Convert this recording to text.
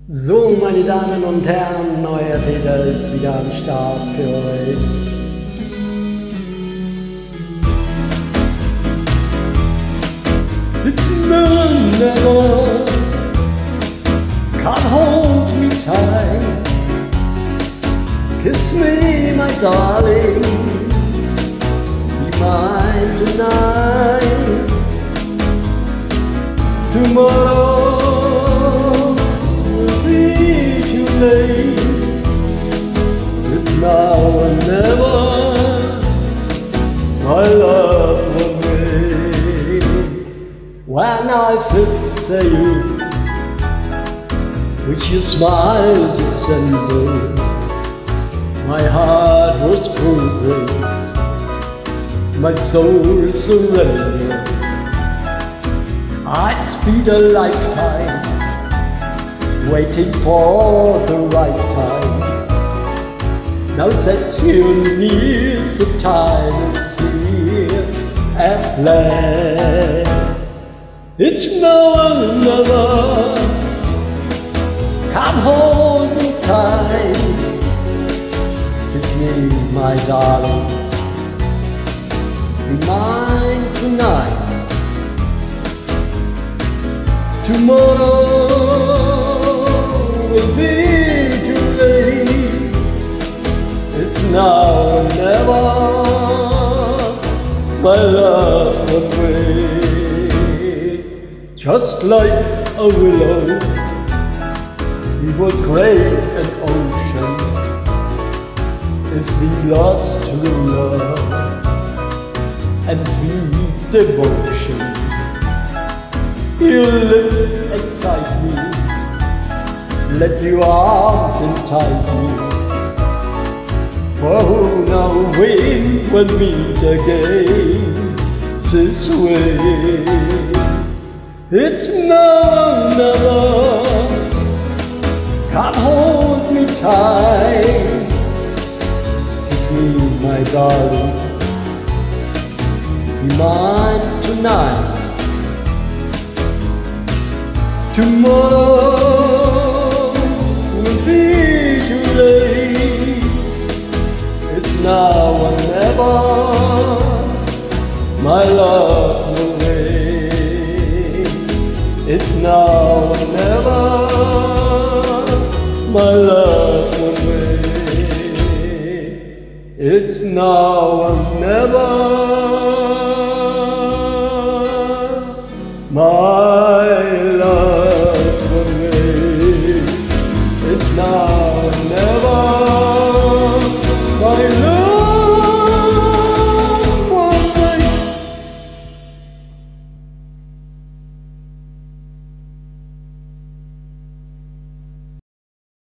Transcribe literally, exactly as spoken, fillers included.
So, meine Damen und Herren, neuer Peter ist wieder am Start für euch. It's never, never, come hold me tight, kiss me, my darling, be mine tonight. Tomorrow will be too late. It's now or never, my love will wait. When I first saw you, with your smile December, my heart was broken, my soul surrendered. I'd spend a lifetime waiting for the right time. Now that you're near, the time is here at last. It's now or never, come hold me tight, kiss me, my darling, be mine tonight. Tomorrow will be too late. It's now or never, my love will wait. Just like a willow, we would create an ocean if we lost true love and sweet devotion. Your lips excite me, let your arms entice me. For who now when we'll meet again this way. It's now or never, come hold me tight, kiss me, my darling, be mine tonight. Tomorrow will be too late. It's now or never, my love will wait. It's now or never, my love will wait. It's now